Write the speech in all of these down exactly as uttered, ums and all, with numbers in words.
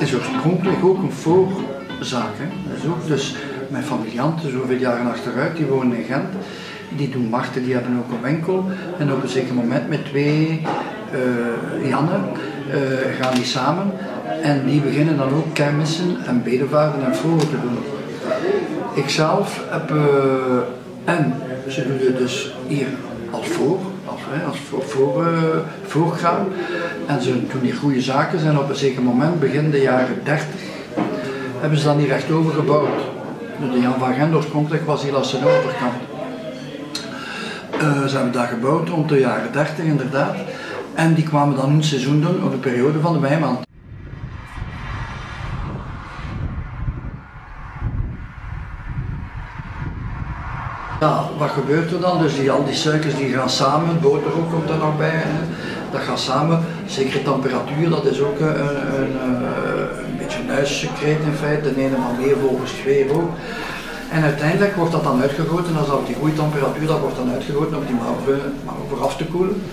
is oorspronkelijk ook een voorzaak. Hè. Dat is ook dus mijn familianten, zoveel jaren achteruit, die wonen in Gent. Die doen markten, die hebben ook een winkel. En op een zeker moment met twee uh, Janne uh, gaan die samen. En die beginnen dan ook kermissen en bedevaarten en vroegen te doen. Ikzelf heb, uh, en ze doen het dus hier als voor, als, hè, als voor, voor, uh, voorgaan. En ze doen hier goede zaken en op een zeker moment, begin de jaren dertig, hebben ze dan hier recht over gebouwd. De Jan van Gent oorspronkelijk was hier als zijn overkant. Uh, ze hebben daar gebouwd rond de jaren dertig inderdaad. En die kwamen dan een seizoen doen op de periode van de wijnmaand. Ja, wat gebeurt er dan? Dus die, al die suikers die gaan samen, boter ook komt er nog bij. Hè. Dat gaat samen, zekere temperatuur, dat is ook een, een, een, een beetje een huissecreet in feite, de ene maar meer volgens twee ook. En uiteindelijk wordt dat dan uitgegoten, als op die goede temperatuur, dat wordt dan uitgegoten om die maar voor af te koelen.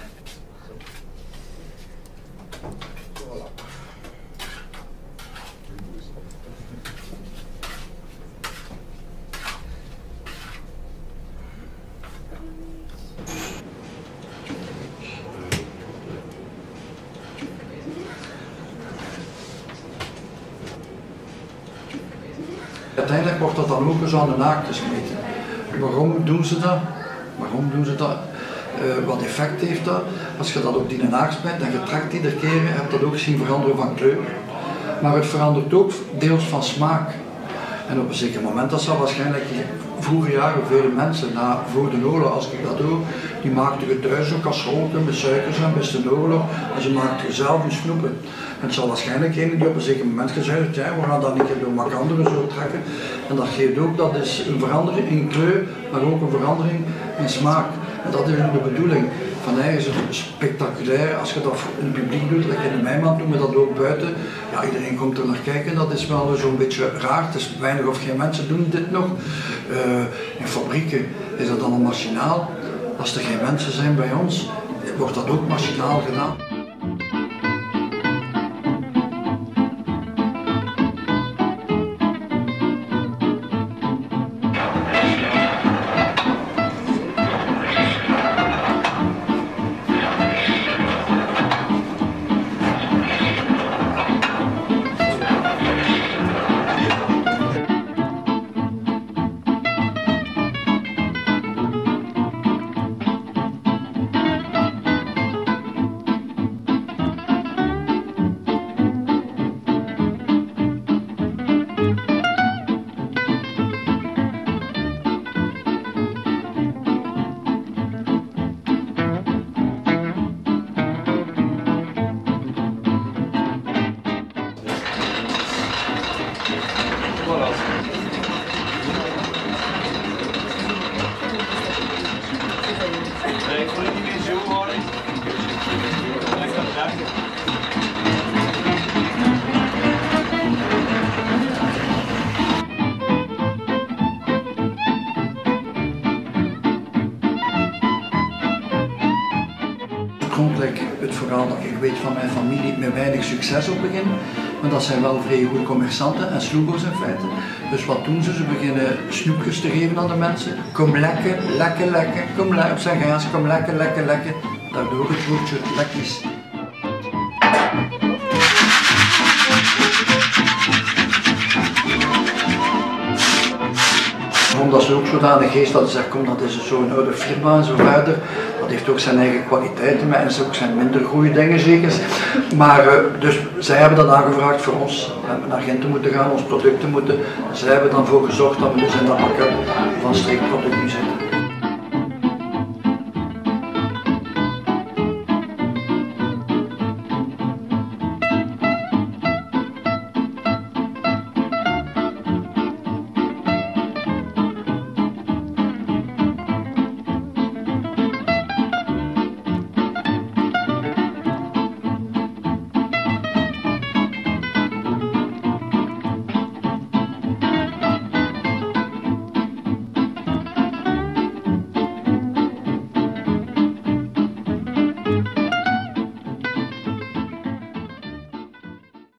Uiteindelijk wordt dat dan ook eens aan de naak gesmeten. Waarom doen ze dat? Waarom doen ze dat? Uh, wat effect heeft dat? Als je dat op die naak smijt en je trekt iedere keer, heb je dat ook zien veranderen van kleur. Maar het verandert ook deels van smaak. En op een zeker moment, dat zal waarschijnlijk vroege jaren vele mensen, na, voor de oorlog als ik dat doe, die maakten het thuis ook als scholken met suikers en met de oorlog. En ze maakten zelf hun snoepen. En het zal waarschijnlijk een die op een zeker moment gezegd heeft, ja, we gaan dat niet doen, maar anderen zo trekken. En dat geeft ook, dat is een verandering in kleur, maar ook een verandering in smaak. En dat is de bedoeling. Van eigenlijk is het spectaculair als je dat in het publiek doet, like in de Mijnmaand doen we dat ook buiten. Ja, iedereen komt er naar kijken, dat is wel zo'n beetje raar. Het is weinig of geen mensen doen dit nog. Uh, in fabrieken is dat allemaal machinaal. Als er geen mensen zijn bij ons, wordt dat ook machinaal gedaan. Ik voel het niet meer zo hard. Ik ga werken. Oorspronkelijk het verhaal dat ik weet van mijn familie met weinig succes op begin, maar dat zijn wel vrij goede commerçanten en sloebo's in feite. Dus wat doen ze? Ze beginnen snoepjes te geven aan de mensen. Kom lekker, lekker, lekker, kom lekker, op zijn Gaans, kom lekker, lekker, lekker. Daardoor het woordje lekkies. Omdat ze ook zodanig geest dat ze zeggen, kom dat is zo'n oude firma en zo verder. Dat heeft ook zijn eigen kwaliteiten, maar en ze ook zijn minder goede dingen zeker. Maar uh, dus zij hebben dat aangevraagd voor ons. We hebben naar Gent moeten gaan, ons producten moeten. Zij hebben dan voor gezorgd dat we dus in dat pakket van streekproduct nu zitten.